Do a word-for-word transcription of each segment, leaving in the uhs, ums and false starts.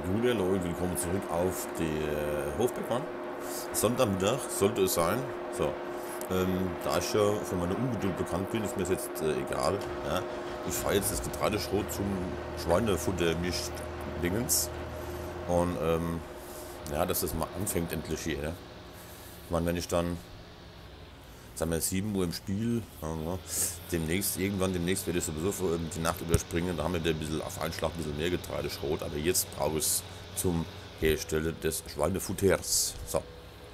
Gute Leute, willkommen zurück auf der Hofbergbahn. Sonntagmittag sollte es sein. So, ähm, da ich ja von meiner Ungeduld bekannt bin, ist mir das jetzt äh, egal. Ja. Ich fahre jetzt das Getreideschrot zum Schweinefutter-Misch-Dingens. Und ähm, ja, dass das mal anfängt endlich hier. Ja. Ich meine, wenn ich dann, sagen wir, sieben Uhr im Spiel, ja, demnächst, irgendwann demnächst werde ich sowieso die Nacht überspringen, da haben wir ein bisschen auf einen Schlag ein bisschen mehr Getreideschrot, aber jetzt brauche ich es zum Herstellen des Schweinefutters. So.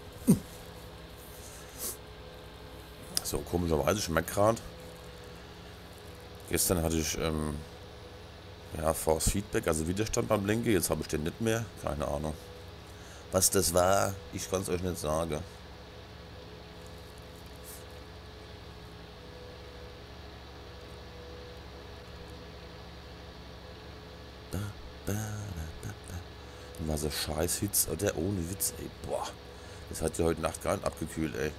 So, komischerweise schmeckt gerade. Gestern hatte ich ähm, ja, Force Feedback, also Widerstand beim Lenken, jetzt habe ich den nicht mehr, keine Ahnung. Was das war, ich kann es euch nicht sagen. War so Scheißhitz, oder ohne Witz, ey, boah. Das hat ja heute Nacht gar nicht abgekühlt, ey.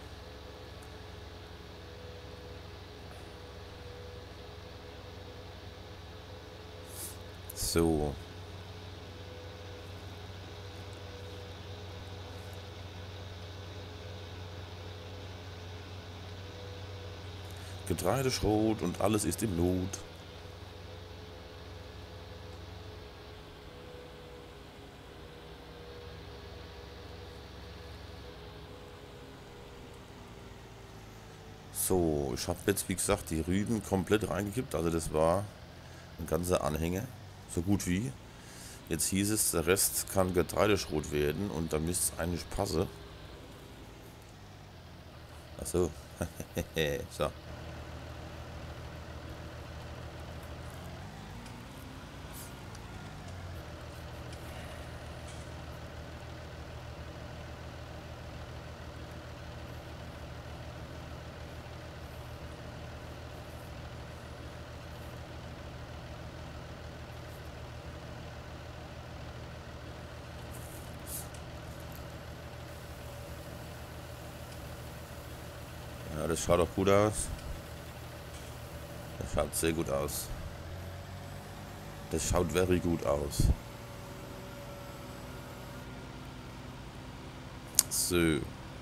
So. Getreideschrot und alles ist im Not. So, ich habe jetzt wie gesagt die Rüben komplett reingekippt, also das war ein ganzer Anhänger, so gut wie. Jetzt hieß es, der Rest kann Getreideschrot werden und da müsste es eigentlich passen. Achso, so. Ja, das schaut auch gut aus. Das schaut sehr gut aus. Das schaut very gut aus. So.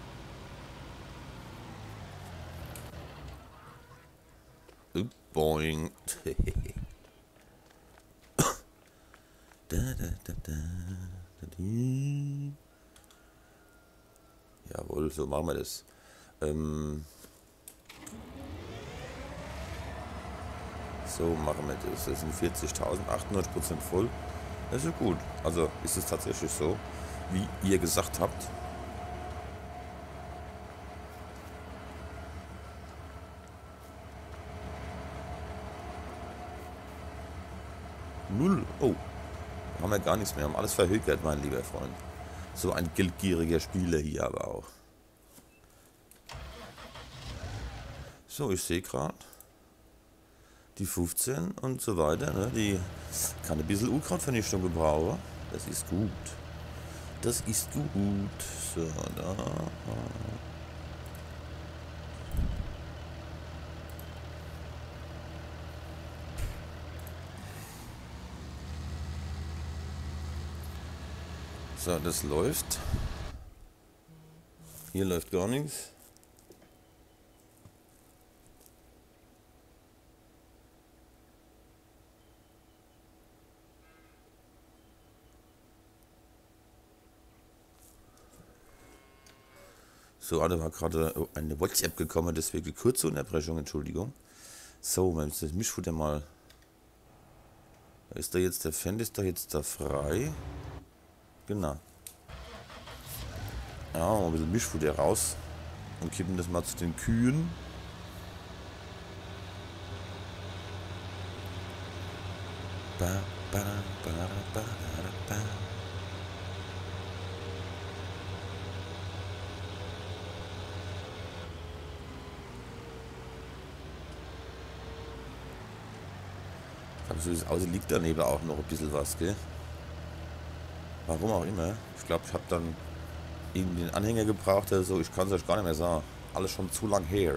Uh, boing. da, da, da, da, da, Jawohl, so machen wir das. Ähm so machen wir das. Das sind vierzigtausend, achtundneunzig Prozent voll. Das ist ja gut. Also ist es tatsächlich so, wie ihr gesagt habt. Null. Oh. Haben wir gar nichts mehr. Haben alles verhökert, mein lieber Freund. So ein geldgieriger Spieler hier aber auch. So, ich sehe gerade die fünfzehn und so weiter. Ne? Die kann ein bisschen Unkrautvernichtung gebrauchen. Das ist gut. Das ist gut. So, da. So, das läuft. Hier läuft gar nichts. So, da war gerade eine WhatsApp gekommen, deswegen die kurze Unterbrechung, Entschuldigung. So, wenn das Mischfutter mal. Ist da jetzt der Fan, ist da jetzt da frei? Genau. Ja, mal ein bisschen Mischfutter raus und kippen das mal zu den Kühen. Ba, ba, ba, ba, ba, ba. Aber so wie es aussieht, liegt daneben auch noch ein bisschen was, gell? Warum auch immer. Ich glaube, ich habe dann irgendwie den Anhänger gebraucht oder so. Ich kann es euch gar nicht mehr sagen. Alles schon zu lang her.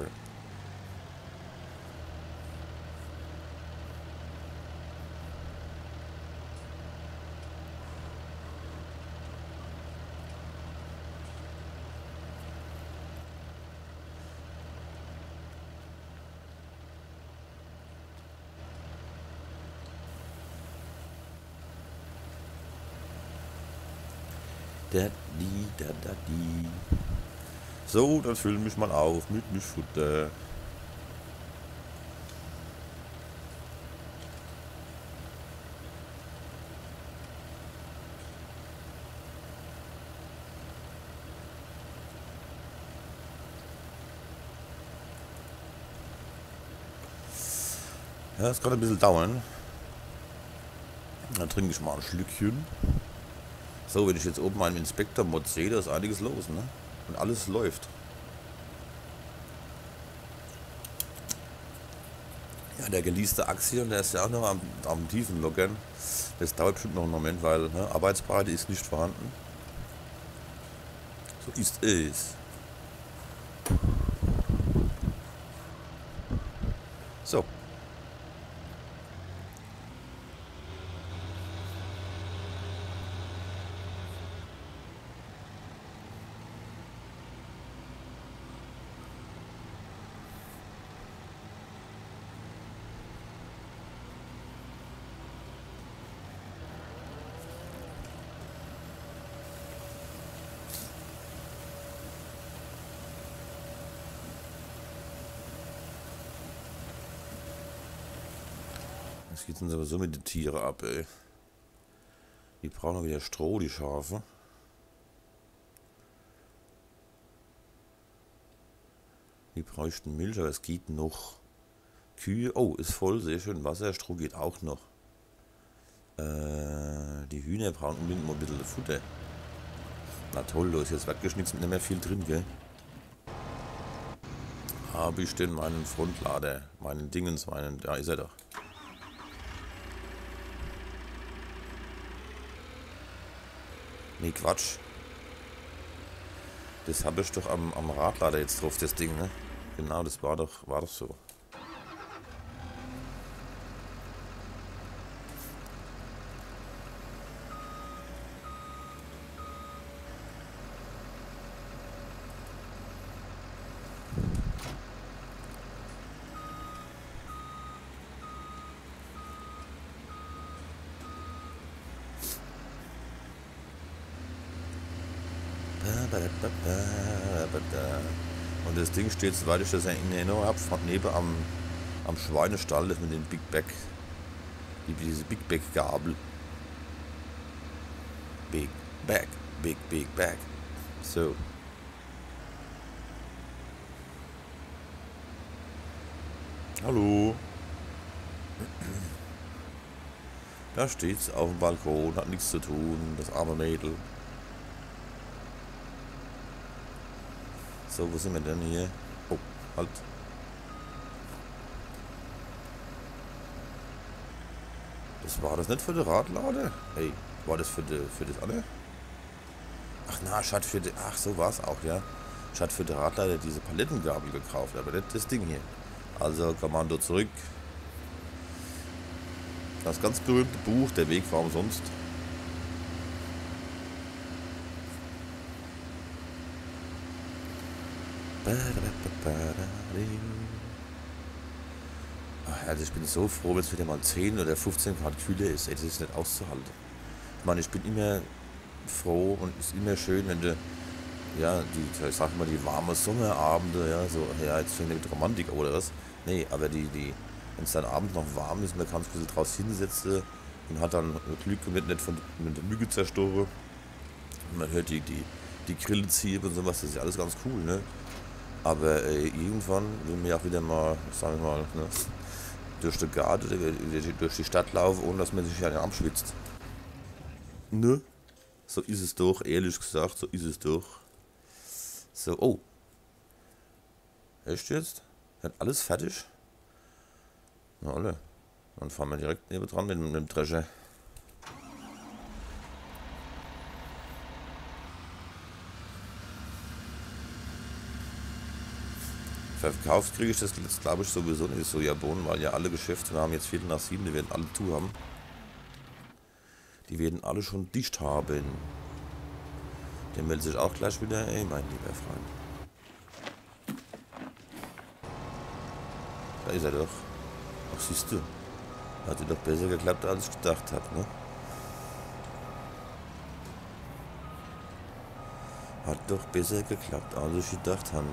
Da, die, da, da, die. So, dann füll mich mal auf mit Mischfutter. Ja, das kann ein bisschen dauern. Dann trinke ich mal ein Schlückchen. So, wenn ich jetzt oben meinen Inspektor-Mod sehe, da ist einiges los, ne? Und alles läuft. Ja, der geleaste Axion, der ist ja auch noch am, am tiefen Lockern. Das dauert bestimmt noch einen Moment, weil ne, Arbeitsbreite ist nicht vorhanden. So ist es. So. Jetzt geht uns aber so mit den Tieren ab, ey. Die brauchen noch wieder Stroh, die Schafe. Die bräuchten Milch, aber es geht noch. Kühe, oh, ist voll, sehr schön. Wasser, Stroh geht auch noch. Äh, die Hühner brauchen unbedingt mal ein bisschen Futter. Na toll, da ist jetzt weggeschnitzt mit nicht mehr viel drin, gell? Habe ich denn meinen Frontlader, meinen Dingens, meinen, da ist er doch. Nee, Quatsch. Das habe ich doch am, am Radlader jetzt drauf, das Ding, ne? Genau, das war doch, war doch so. Und das Ding steht, soweit ich das in Erinnerung habe, neben am, am Schweinestall, das mit dem Big Bag, die, diese Big Bag Gabel. Big Bag, Big Big Bag. So. Hallo. Da steht's auf dem Balkon, hat nichts zu tun, das arme Mädel. So, wo sind wir denn hier? Oh, halt. Das war das nicht für den Radlader? Hey, war das für, die, für das andere? Ach na, ich hatte für die, ach so war es auch, ja. Ich hatte für den Radlader diese Palettengabel gekauft, aber nicht das Ding hier. Also Kommando zurück. Das ganz berühmte Buch, Der Weg war umsonst. Ach, also ich bin so froh, wenn es wieder mal zehn oder fünfzehn Grad kühler ist. Ey, das ist nicht auszuhalten. Ich meine, ich bin immer froh und es ist immer schön, wenn du, ja, die, ich sag mal, die warmen Sommerabende, ja, so, ja, jetzt fängt mit Romantik oder was. Nee, aber die, die, wenn es dann abends noch warm ist, man kann sich ein bisschen draus hinsetzen und hat dann Glück und wird nicht von mit der Mücke zerstochen. Man hört die, die, die Grille ziehen und sowas, das ist ja alles ganz cool, ne? Aber äh, irgendwann will man ja auch wieder mal, sagen wir mal, ne, durch den Garten, durch die Stadt laufen, ohne dass man sich ja Arm schwitzt. Ne? So ist es doch, ehrlich gesagt, so ist es doch. So, oh. Echt jetzt? Hat alles fertig? Na alle. Dann fahren wir direkt neben dran mit, mit dem Drescher. Verkauft kriege ich das jetzt, glaube ich, sowieso nicht, Sojabohnen, weil ja alle Geschäfte, wir haben jetzt Viertel nach sieben, die werden alle zu haben. Die werden alle schon dicht haben. Der meldet sich auch gleich wieder, ey, mein lieber Freund. Da ist er doch. Ach, siehst du. Hat dir doch besser geklappt, als ich gedacht habe, ne? Hat doch besser geklappt, als ich gedacht habe.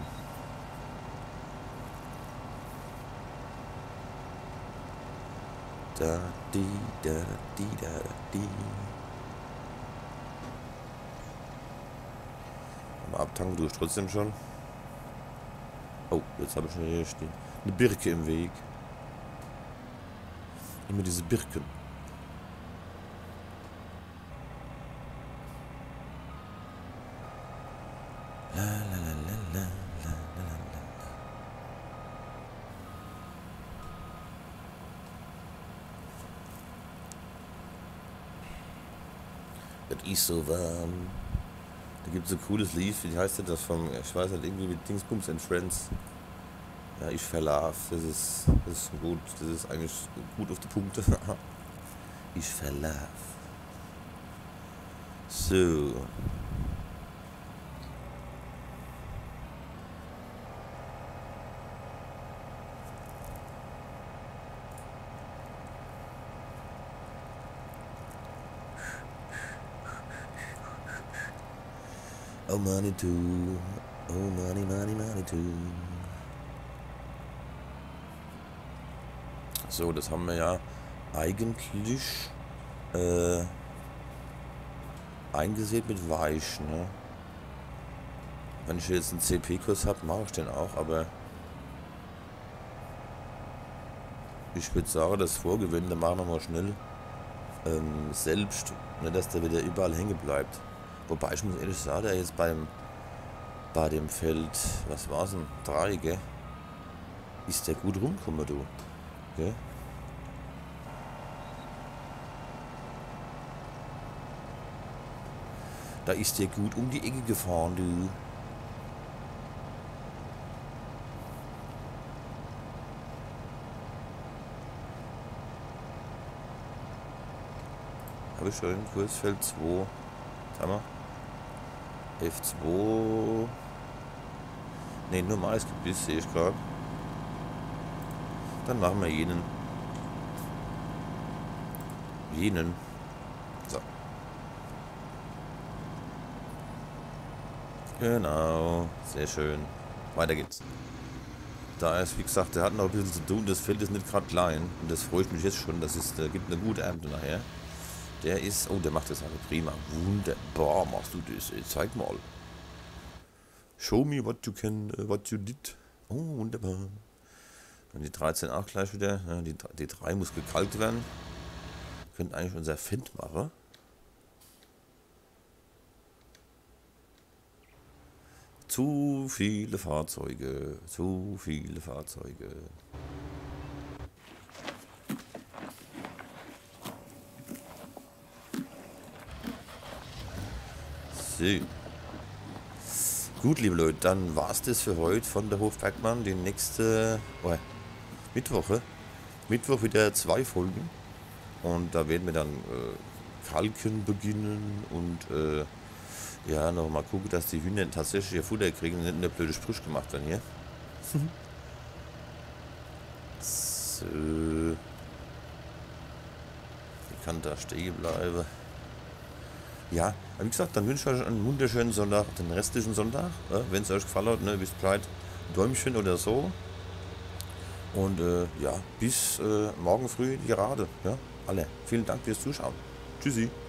Da, di, da, di, da, di. Aber abtanken tue ich trotzdem schon. Oh, jetzt habe ich schon hier stehen. Eine Birke im Weg. Immer diese Birken. La, la, la, la, la, la, la, la. Es ist so warm. Da gibt es ein cooles Lied, wie heißt das vom, ich weiß nicht, irgendwie mit Dingsbums and Friends. Ja, ich verlaf, das ist, das ist gut, das ist eigentlich gut auf die Punkte. Ich verlaf. So. Oh money too, oh money, money, money too. So, das haben wir ja eigentlich äh, eingesät mit Weich, ne? Wenn ich jetzt einen C P-Kurs habe, mache ich den auch, aber ich würde sagen, das Vorgewinde machen wir mal schnell ähm, selbst, ne, dass der wieder überall hängen bleibt. Wobei ich muss ehrlich sagen, der jetzt beim bei dem Feld, was war's denn, drei, gell? Ist der gut rumgekommen, du, gell? Da ist der gut um die Ecke gefahren, du. Habe ich schon Kursfeld zwei. Sag mal. F zwei. Ne, normales Gebiss sehe ich gerade. Dann machen wir jenen. Jenen. So. Genau. Sehr schön. Weiter geht's. Da ist, wie gesagt, der hat noch ein bisschen zu tun. Das Feld ist nicht gerade klein. Und das freut mich jetzt schon. Das ist, da gibt eine gute Ernte nachher. Der ist, oh, der macht das aber prima. Wunderbar machst du das. Zeig mal. Show me what you can, uh, what you did. Oh, wunderbar. Und die dreizehn auch gleich wieder. Ja, die, die drei muss gekalkt werden. Könnte eigentlich unser Fendt machen. Zu viele Fahrzeuge. Zu viele Fahrzeuge. So. Gut, liebe Leute, dann war es das für heute von der Hofbergmann. Die nächste oh, Mittwoche. Mittwoch wieder zwei Folgen. Und da werden wir dann äh, Kalken beginnen und äh, ja, nochmal gucken, dass die Hühner tatsächlich ihr Futter kriegen und nicht eine blöde Sprüche gemacht werden hier. So. Ich kann da stehen bleiben. Ja, wie gesagt, dann wünsche ich euch einen wunderschönen Sonntag, den restlichen Sonntag. Ja, wenn es euch gefallen hat, ne, wisst Bescheid, Däumchen oder so. Und äh, ja, bis äh, morgen früh die Gerade. Ja, alle. Vielen Dank fürs Zuschauen. Tschüssi.